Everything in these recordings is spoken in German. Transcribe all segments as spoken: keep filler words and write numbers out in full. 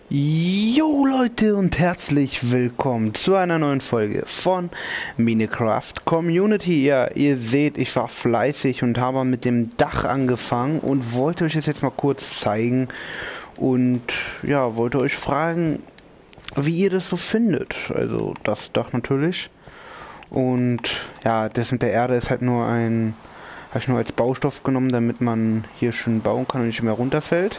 Jo Leute und herzlich willkommen zu einer neuen Folge von Minecraft Community. Ja, ihr seht, ich war fleißig und habe mit dem Dach angefangen und wollte euch das jetzt mal kurz zeigen und ja, wollte euch fragen, wie ihr das so findet. Also das Dach natürlich. Und ja, das mit der Erde ist halt nur ein, habe ich nur als Baustoff genommen, damit man hier schön bauen kann und nicht mehr runterfällt.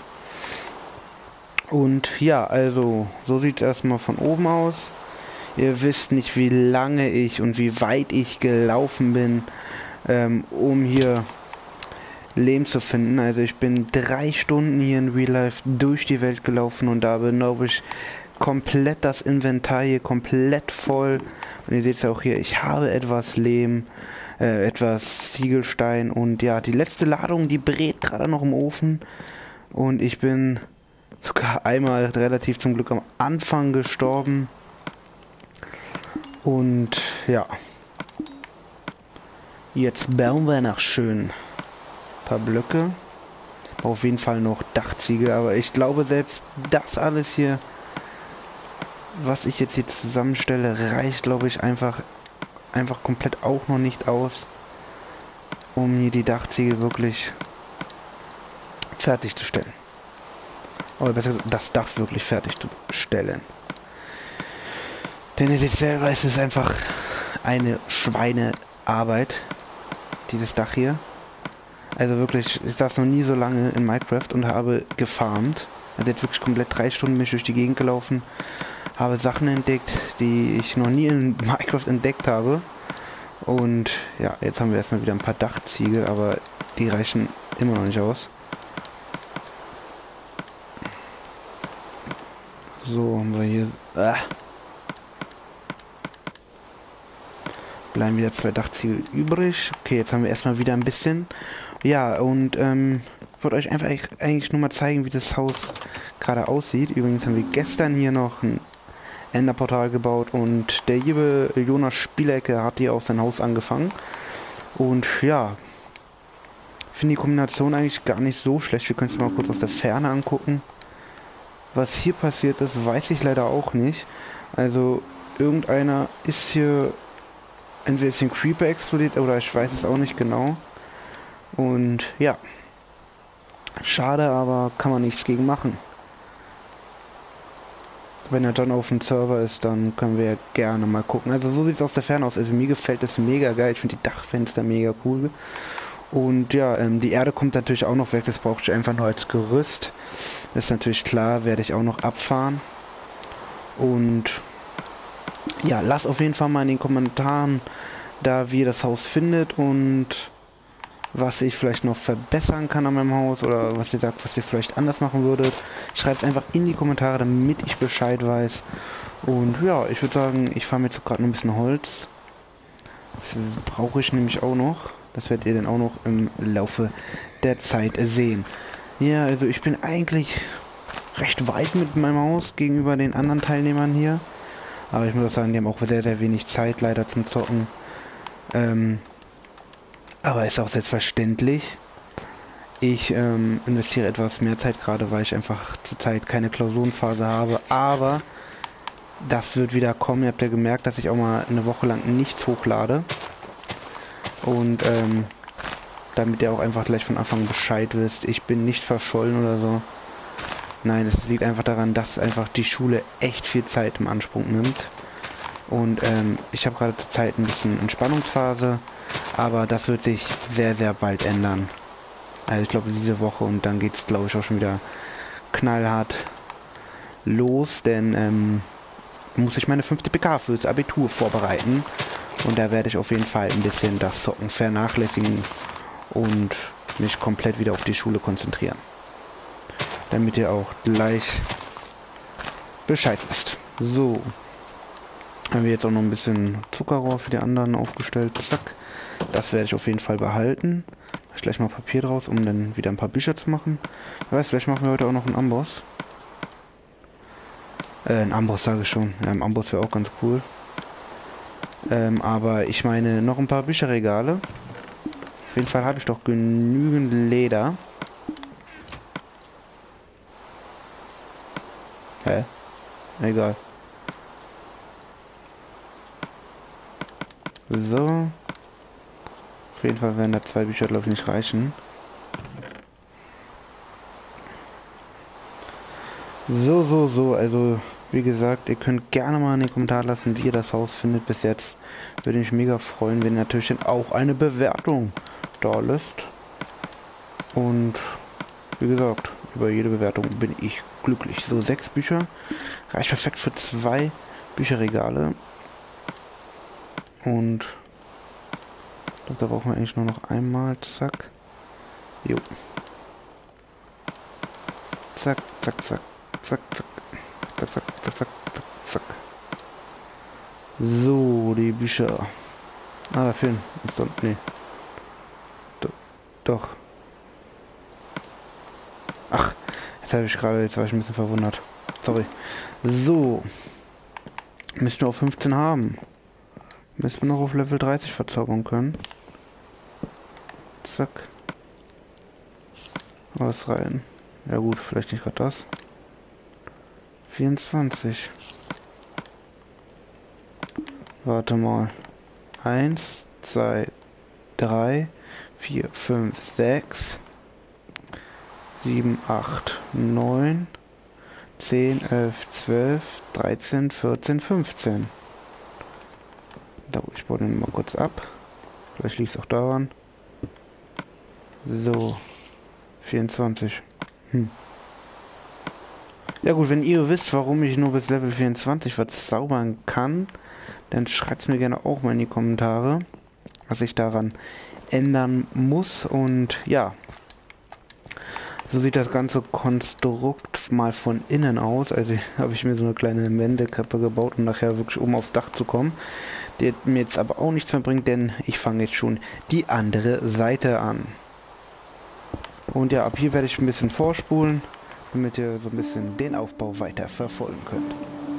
Und ja, also so sieht es erstmal von oben aus. Ihr wisst nicht, wie lange ich und wie weit ich gelaufen bin, ähm, um hier Lehm zu finden. Also ich bin drei Stunden hier in Real Life durch die Welt gelaufen und da bin, glaube ich, komplett das Inventar hier komplett voll. Und ihr seht es auch hier, ich habe etwas Lehm, äh, etwas Ziegelstein und ja, die letzte Ladung, die brät gerade noch im Ofen. Und ich bin sogar einmal relativ zum Glück am Anfang gestorben. Und ja. Jetzt bauen wir nach schön ein paar Blöcke. Auf jeden Fall noch Dachziegel. Aber ich glaube, selbst das alles hier, was ich jetzt hier zusammenstelle, reicht, glaube ich, einfach, einfach komplett auch noch nicht aus, um hier die Dachziegel wirklich fertigzustellen. Oder besser das Dach wirklich fertigzustellen. Denn ihr seht selber, es ist einfach eine Schweinearbeit, dieses Dach hier. Also wirklich, ich saß noch nie so lange in Minecraft und habe gefarmt. Also jetzt wirklich komplett drei Stunden bin ich durch die Gegend gelaufen, habe Sachen entdeckt, die ich noch nie in Minecraft entdeckt habe. Und ja, jetzt haben wir erstmal wieder ein paar Dachziegel, aber die reichen immer noch nicht aus. So, haben wir hier... Ah. Bleiben wieder zwei Dachziegel übrig. Okay, jetzt haben wir erstmal wieder ein bisschen. Ja, und ähm, ich wollte euch einfach eigentlich nur mal zeigen, wie das Haus gerade aussieht. Übrigens haben wir gestern hier noch ein Enderportal gebaut und der liebe Jonas Spielecke hat hier auch sein Haus angefangen. Und ja, ich finde die Kombination eigentlich gar nicht so schlecht. Wir können es mal kurz aus der Ferne angucken. Was hier passiert ist, weiß ich leider auch nicht. Also, irgendeiner ist hier... Entweder ist ein Creeper explodiert oder ich weiß es auch nicht genau. Und ja. Schade, aber kann man nichts gegen machen. Wenn er dann auf dem Server ist, dann können wir gerne mal gucken. Also so sieht es aus der Ferne aus. Also mir gefällt das mega geil. Ich finde die Dachfenster mega cool. Und ja, ähm, die Erde kommt natürlich auch noch weg. Das brauche ich einfach nur als Gerüst. Das ist natürlich klar, werde ich auch noch abfahren. Und ja, lasst auf jeden Fall mal in den Kommentaren da, wie ihr das Haus findet und was ich vielleicht noch verbessern kann an meinem Haus oder was ihr sagt, was ihr vielleicht anders machen würdet. Schreibt es einfach in die Kommentare, damit ich Bescheid weiß. Und ja, ich würde sagen, ich fahre mir jetzt gerade noch ein bisschen Holz. Das brauche ich nämlich auch noch. Das werdet ihr dann auch noch im Laufe der Zeit sehen. Ja, also ich bin eigentlich recht weit mit meinem Haus gegenüber den anderen Teilnehmern hier. Aber ich muss auch sagen, die haben auch sehr, sehr wenig Zeit leider zum Zocken. Ähm, aber ist auch selbstverständlich. Ich ähm, investiere etwas mehr Zeit gerade, weil ich einfach zurzeit keine Klausurenphase habe. Aber das wird wieder kommen. Ihr habt ja gemerkt, dass ich auch mal eine Woche lang nichts hochlade. Und ähm, damit ihr auch einfach gleich von Anfang Bescheid wisst. Ich bin nicht verschollen oder so. Nein, es liegt einfach daran, dass einfach die Schule echt viel Zeit im Anspruch nimmt. Und ähm, ich habe gerade zur Zeit ein bisschen Entspannungsphase, aber das wird sich sehr, sehr bald ändern. Also ich glaube diese Woche und dann geht es, glaube ich, auch schon wieder knallhart los, denn ähm, muss ich meine fünfte P K fürs Abitur vorbereiten. Und da werde ich auf jeden Fall ein bisschen das Zocken vernachlässigen und mich komplett wieder auf die Schule konzentrieren. Damit ihr auch gleich Bescheid wisst. So. Haben wir jetzt auch noch ein bisschen Zuckerrohr für die anderen aufgestellt. Zack. Das werde ich auf jeden Fall behalten. Mach ich gleich mal Papier draus, um dann wieder ein paar Bücher zu machen. Wer weiß, vielleicht machen wir heute auch noch einen Amboss. Äh, ein Amboss sage ich schon. Ja, ein Amboss wäre auch ganz cool. Ähm, aber ich meine, noch ein paar Bücherregale. Auf jeden Fall habe ich doch genügend Leder. Hä? Egal. So. Auf jeden Fall werden da zwei Bücher, glaube ich, nicht reichen. So, so, so. Also, wie gesagt, ihr könnt gerne mal in den Kommentaren lassen, wie ihr das Haus findet bis jetzt. Würde mich mega freuen, wenn ihr natürlich dann auch eine Bewertung da lässt. Und, wie gesagt, über jede Bewertung bin ich glücklich. So, sechs Bücher. Reicht perfekt für zwei Bücherregale. Und ich glaube, da brauchen wir eigentlich nur noch einmal. Zack. Jo. Zack, zack, zack. Zack, zack. Zack, zack, zack, zack, zack, zack. So, die Bücher. Ah, da fehlen. Ist doch, nee. Do, doch. Ach, jetzt habe ich gerade, jetzt war ich ein bisschen verwundert. Sorry. So. Müssen wir auf fünfzehn haben. Müssen wir noch auf Level dreißig verzaubern können. Zack. Was rein. Ja gut, vielleicht nicht gerade das. vierundzwanzig. Warte mal. eins, zwei, drei, vier, fünf, sechs, sieben, acht, neun, zehn, elf, zwölf, dreizehn, vierzehn, fünfzehn. Da, ich baue den mal kurz ab. Vielleicht liegt es auch daran. So. vierundzwanzig. Hm. Ja gut, wenn ihr wisst, warum ich nur bis Level vierundzwanzig verzaubern kann, dann schreibt es mir gerne auch mal in die Kommentare, was ich daran ändern muss. Und ja, so sieht das ganze Konstrukt mal von innen aus. Also habe ich mir so eine kleine Wendekreppe gebaut, um nachher wirklich oben aufs Dach zu kommen. Die mir jetzt aber auch nichts mehr bringt, denn ich fange jetzt schon die andere Seite an. Und ja, ab hier werde ich ein bisschen vorspulen, damit ihr so ein bisschen den Aufbau weiter verfolgen könnt.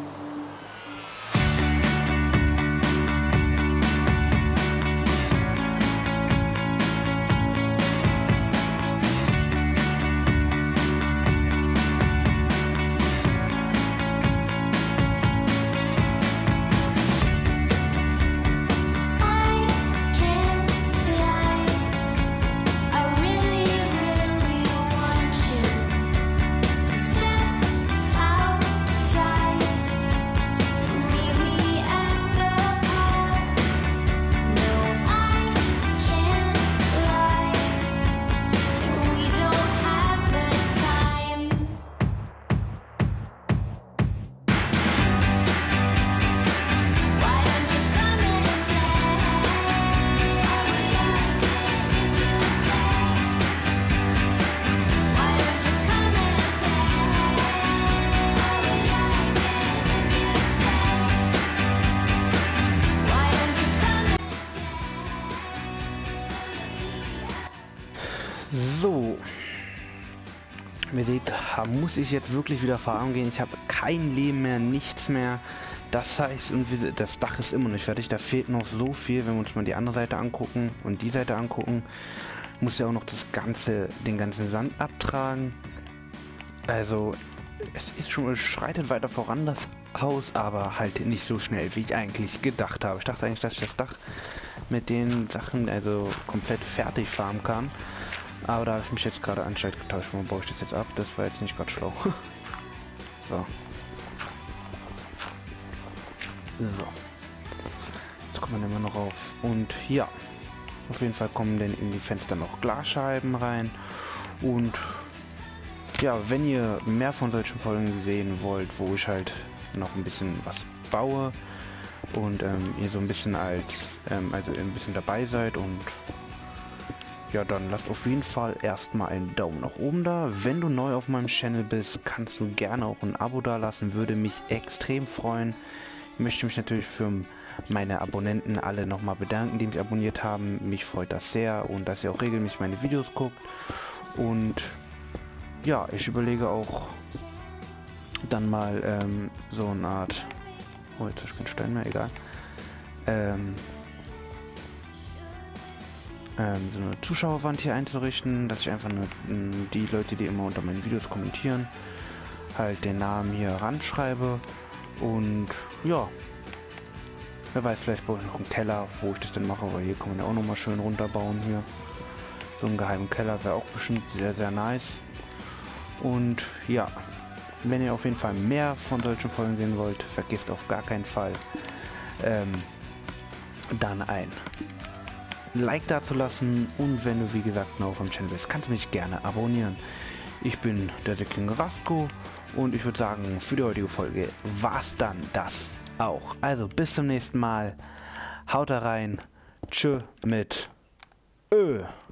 So, wie ihr seht, muss ich jetzt wirklich wieder fahren gehen. Ich habe kein Leben mehr, nichts mehr. Das heißt, das Dach ist immer nicht fertig. Da fehlt noch so viel, wenn wir uns mal die andere Seite angucken und die Seite angucken. Muss ja auch noch das ganze, den ganzen Sand abtragen. Also, es ist schon, es schreitet weiter voran, das Haus, aber halt nicht so schnell, wie ich eigentlich gedacht habe. Ich dachte eigentlich, dass ich das Dach mit den Sachen also komplett fertig farmen kann. Aber da habe ich mich jetzt gerade anscheinend getauscht. Warum baue ich das jetzt ab? Das war jetzt nicht gerade schlau. So. So. Jetzt kommen wir immer noch rauf. Und ja. Auf jeden Fall kommen denn in die Fenster noch Glasscheiben rein. Und ja, wenn ihr mehr von solchen Folgen sehen wollt, wo ich halt noch ein bisschen was baue und ähm, ihr so ein bisschen als, ähm, also ein bisschen dabei seid und ja, dann lasst auf jeden Fall erstmal einen Daumen nach oben da. Wenn du neu auf meinem Channel bist, kannst du gerne auch ein Abo da lassen, würde mich extrem freuen. Ich möchte mich natürlich für meine Abonnenten alle nochmal bedanken, die mich abonniert haben. Mich freut das sehr und dass ihr auch regelmäßig meine Videos guckt. Und ja, ich überlege auch dann mal ähm, so eine Art, oh jetzt habe ich keinen Stein mehr, egal, ähm, ähm, so eine Zuschauerwand hier einzurichten, dass ich einfach nur die Leute, die immer unter meinen Videos kommentieren, halt den Namen hier ranschreibe. Und ja, wer weiß, vielleicht baue ich noch einen Keller, wo ich das denn mache, weil hier kann man ja auch nochmal schön runterbauen hier. So einen geheimen Keller wäre auch bestimmt sehr, sehr nice. Und ja, wenn ihr auf jeden Fall mehr von solchen Folgen sehen wollt, vergesst auf gar keinen Fall ähm, dann ein Like da zu lassen. Und wenn du wie gesagt neu auf dem Channel bist, kannst du mich gerne abonnieren. Ich bin der Säckling Rasko und ich würde sagen, für die heutige Folge war's dann das auch. Also bis zum nächsten Mal. Haut da rein. Tschö mit Ö.